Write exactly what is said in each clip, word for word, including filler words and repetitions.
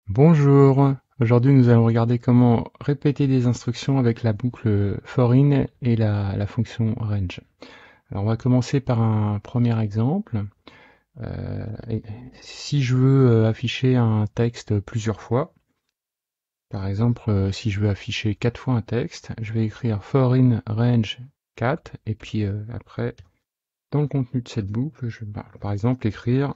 Bonjour, aujourd'hui nous allons regarder comment répéter des instructions avec la boucle for in et la, la fonction range. Alors on va commencer par un premier exemple. Euh, et si je veux euh, afficher un texte plusieurs fois, par exemple euh, si je veux afficher quatre fois un texte, je vais écrire for in range quatre et puis euh, après dans le contenu de cette boucle, je vais par par exemple écrire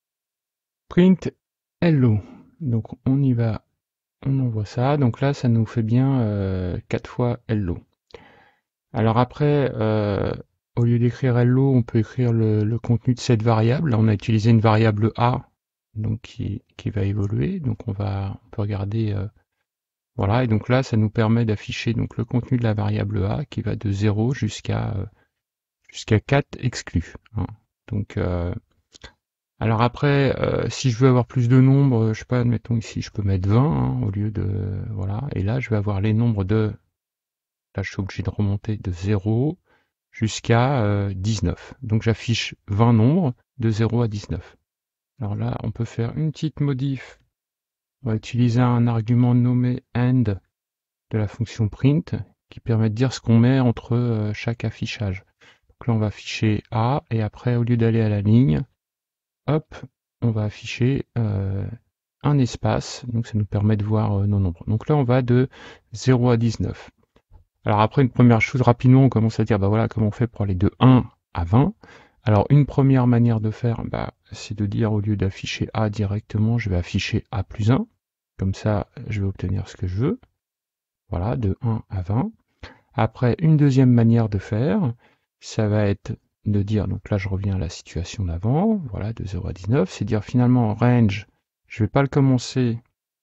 print hello. Donc on y va. On envoie ça, donc là ça nous fait bien euh, quatre fois hello. Alors après, euh, au lieu d'écrire hello, on peut écrire le, le contenu de cette variable. Là on a utilisé une variable a, donc qui, qui va évoluer. Donc on va on peut regarder euh, voilà, et donc là ça nous permet d'afficher donc le contenu de la variable a qui va de zéro jusqu'à euh, jusqu'à quatre exclus, hein. Donc euh, alors après, euh, si je veux avoir plus de nombres, je sais pas, admettons ici, je peux mettre vingt hein, au lieu de voilà, et là je vais avoir les nombres de là, je suis obligé de remonter de zéro jusqu'à euh, dix-neuf. Donc j'affiche vingt nombres de zéro à dix-neuf. Alors là, on peut faire une petite modif. On va utiliser un argument nommé end de la fonction print qui permet de dire ce qu'on met entre euh, chaque affichage. Donc là, on va afficher A et après, au lieu d'aller à la ligne, hop, on va afficher euh, un espace. Donc ça nous permet de voir euh, nos nombres. Donc là, on va de zéro à dix-neuf. Alors après, une première chose, rapidement, on commence à dire, bah voilà, comment on fait pour aller de un à vingt. Alors une première manière de faire, bah, c'est de dire, au lieu d'afficher A directement, je vais afficher A plus un. Comme ça, je vais obtenir ce que je veux. Voilà, de un à vingt. Après, une deuxième manière de faire, ça va être de dire, donc là je reviens à la situation d'avant, voilà, de zéro à dix-neuf, c'est dire finalement range, je vais pas le commencer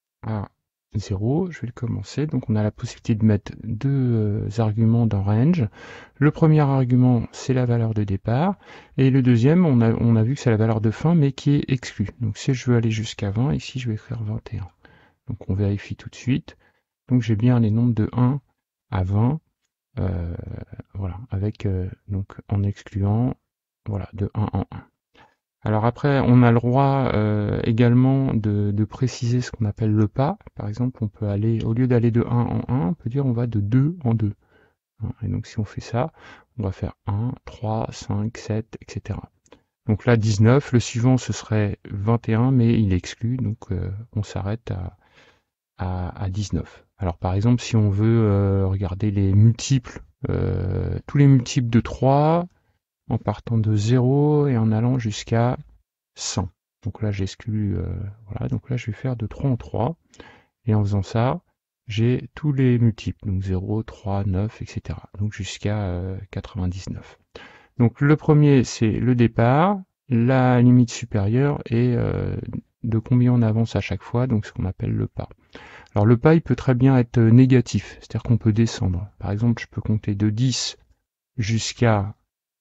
à zéro, je vais le commencer. Donc on a la possibilité de mettre deux euh, arguments dans range. Le premier argument, c'est la valeur de départ. Et le deuxième, on a, on a vu que c'est la valeur de fin, mais qui est exclue. Donc si je veux aller jusqu'à vingt, ici je vais écrire vingt et un. Donc on vérifie tout de suite. Donc j'ai bien les nombres de un à vingt. Euh, voilà, avec euh, donc en excluant voilà, de un en un. Alors après, on a le droit euh, également de, de préciser ce qu'on appelle le pas. Par exemple, on peut aller, au lieu d'aller de un en un, on peut dire on va de deux en deux. Et donc si on fait ça, on va faire un, trois, cinq, sept, et cetera. Donc là, dix-neuf, le suivant ce serait vingt et un, mais il est exclu, donc euh, on s'arrête à, à, à dix-neuf. Alors par exemple, si on veut euh, regarder les multiples, euh, tous les multiples de trois, en partant de zéro et en allant jusqu'à cent. Donc là, j'exclus, euh, voilà, donc là, je vais faire de trois en trois. Et en faisant ça, j'ai tous les multiples, donc zéro, trois, neuf, et cetera. Donc jusqu'à euh, quatre-vingt-dix-neuf. Donc le premier, c'est le départ, la limite supérieure et euh, de combien on avance à chaque fois, donc ce qu'on appelle le pas. Alors le pas, il peut très bien être négatif, c'est-à-dire qu'on peut descendre. Par exemple, je peux compter de dix jusqu'à,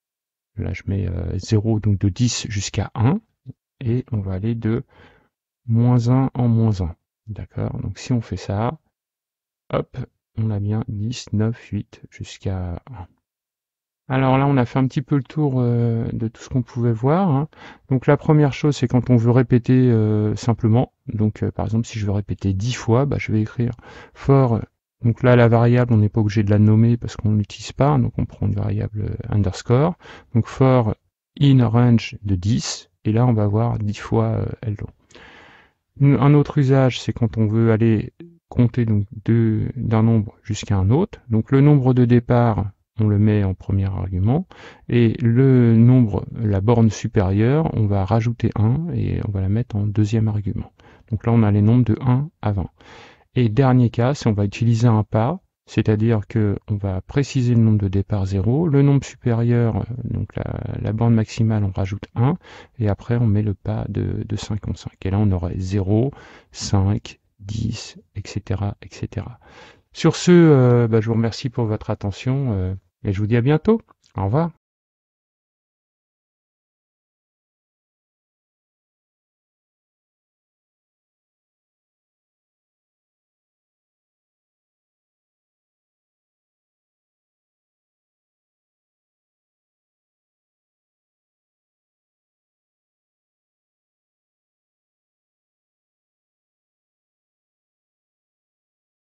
là je mets euh, zéro, donc de dix jusqu'à un, et on va aller de moins un en moins un. D'accord? Donc si on fait ça, hop, on a bien dix, neuf, huit jusqu'à un. Alors là, on a fait un petit peu le tour euh, de tout ce qu'on pouvait voir, hein. Donc la première chose, c'est quand on veut répéter euh, simplement. Donc euh, par exemple, si je veux répéter dix fois, bah, je vais écrire for. Donc là, la variable, on n'est pas obligé de la nommer parce qu'on ne l'utilise pas. Donc on prend une variable euh, underscore. Donc for in range de dix. Et là, on va avoir dix fois euh, hello. Un autre usage, c'est quand on veut aller compter donc d'un nombre jusqu'à un autre. Donc le nombre de départ, on le met en premier argument, et le nombre, la borne supérieure, on va rajouter un et on va la mettre en deuxième argument. Donc là, on a les nombres de un à vingt. Et dernier cas, c'est on va utiliser un pas, c'est-à-dire que on va préciser le nombre de départ zéro, le nombre supérieur, donc la, la borne maximale, on rajoute un, et après on met le pas de, de cinquante-cinq. Et là on aurait zéro, cinq, dix, et cetera, et cetera. Sur ce, euh, bah, je vous remercie pour votre attention, euh, et je vous dis à bientôt. Au revoir.